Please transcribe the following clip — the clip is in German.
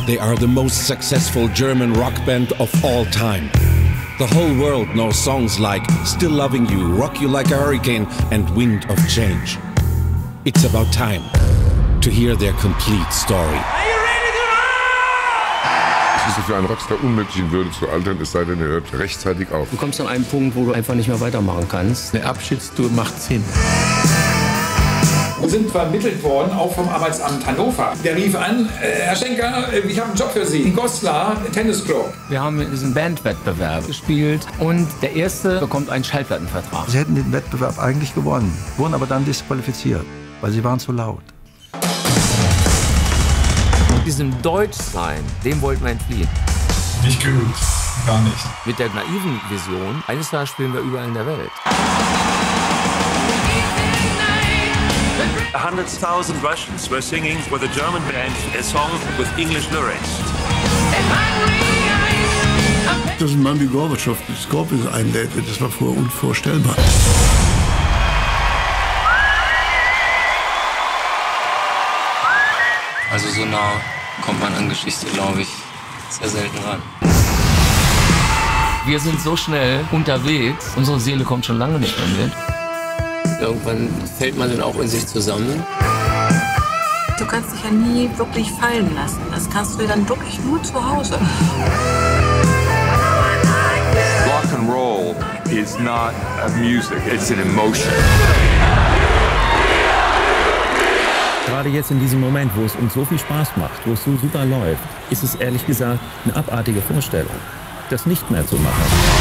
They are the most successful German rock band of all time. The whole world knows songs like Still Loving You, Rock You Like a Hurricane and Wind of Change. It's about time to hear their complete story. Es ist für einen Rockstar unmöglich, in Würde zu altern, es sei denn, er hört rechtzeitig auf. Du kommst an einen Punkt, wo du einfach nicht mehr weitermachen kannst. Eine Abschiedstour macht Sinn. Wir sind vermittelt worden, auch vom Arbeitsamt Hannover. Der rief an, Herr Schenker, ich habe einen Job für Sie. In Goslar, Tennisclub. Wir haben diesen Bandwettbewerb gespielt und der Erste bekommt einen Schallplattenvertrag. Sie hätten den Wettbewerb eigentlich gewonnen, wurden aber dann disqualifiziert, weil sie waren zu laut. Diesem Deutschsein, dem wollten wir entfliehen. Nicht geübt, gar nicht. Mit der naiven Vision, eines Tages spielen wir überall in der Welt. 100,000 Russians were singing with a German band a song with English lyrics. Dass ein Mann wie Gorbatschow die Scorpions einlädt, das war vorher unvorstellbar. Also so nah kommt man an Geschichte, glaube ich, sehr selten ran. Wir sind so schnell unterwegs, unsere Seele kommt schon lange nicht mehr mit. Irgendwann fällt man dann auch in sich zusammen. Du kannst dich ja nie wirklich fallen lassen. Das kannst du dann wirklich nur zu Hause. Rock and roll is not a music, it's an emotion. Gerade jetzt in diesem Moment, wo es uns so viel Spaß macht, wo es so super läuft, ist es ehrlich gesagt eine abartige Vorstellung, das nicht mehr zu machen.